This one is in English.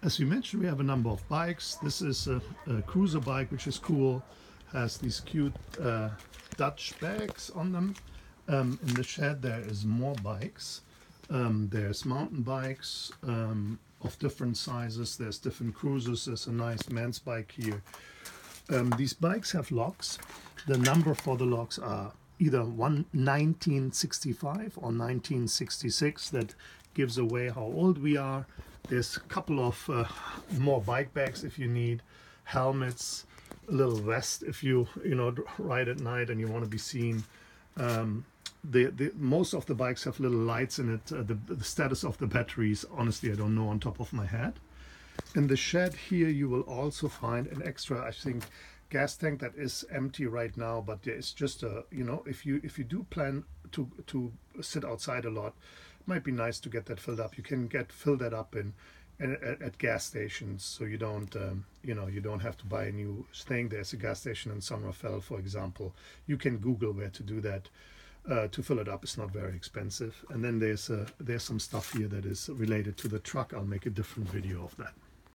As we mentioned, we have a number of bikes. This is a cruiser bike, which is cool. Has these cute Dutch bags on them. In the shed there is more bikes. There's mountain bikes of different sizes. There's different cruisers. There's a nice man's bike here. These bikes have locks. The number for the locks are either 1965 or 1966. That gives away how old we are. There's a couple of more bike bags if you need, helmets, a little vest if you ride at night and you want to be seen. Most of the bikes have little lights in it. The status of the batteries, honestly, I don't know on top of my head. In the shed here, you will also find an extra, I think, gas tank that is empty right now. But there is just a, if you do plan to sit outside a lot, it might be nice to get that filled up. You can fill that up at gas stations, so you don't you don't have to buy a new thing. There's a gas station in Sommerfeld, for example. You can Google where to do that. To fill it up. It's not very expensive. And then there's some stuff here that is related to the truck. I'll make a different video of that.